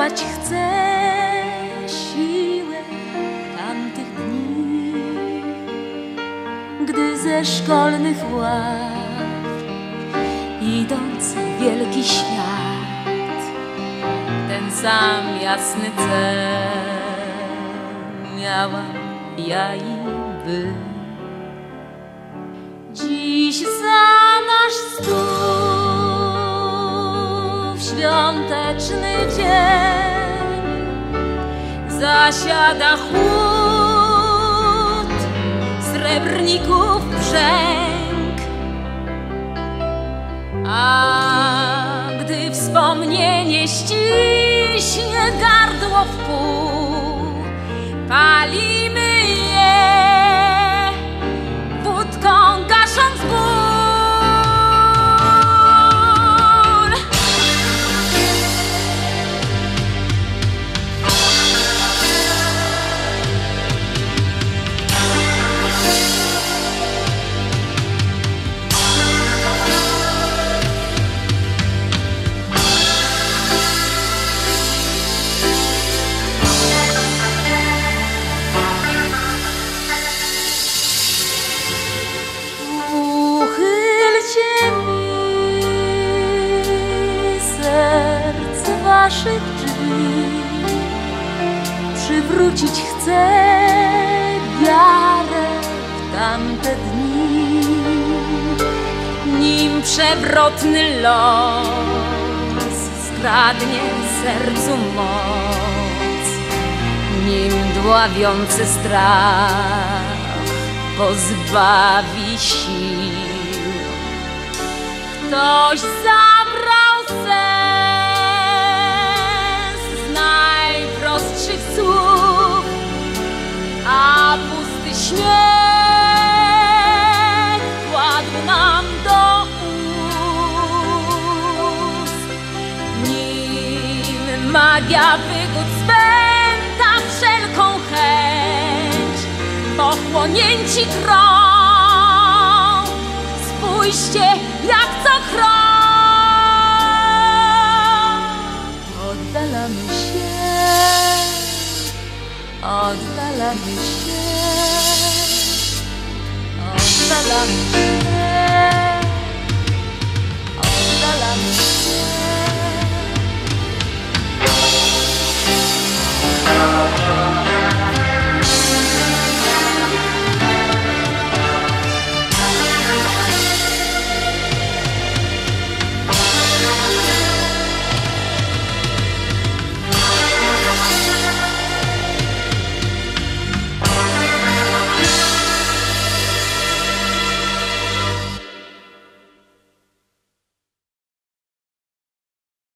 Zdołać chcę siłę tamtych dni, gdy ze szkolnych ław, idąc wielki świat, ten sam jasny cel miałam ja i wy. Dziś za nasz stół świąteczny dzień zasiada chłód srebrników brzęk, a gdy wspomnienie ściśnie gardło w pół, palimy je wódką, gasząc ból. Waszych drzwi przywrócić chcę wiarę w tamte dni, nim przewrotny los skradnie sercu moc, nim dławiący strach pozbawi sił. Ktoś zabrał najprostszych słów, a pusty śmiech kładł nam do ust. Nim magia wygód spęta wszelką chęć, pochłonięci grą, spójrzcie jak co krok oddalamy się. Oddalamy się, oddalamy się.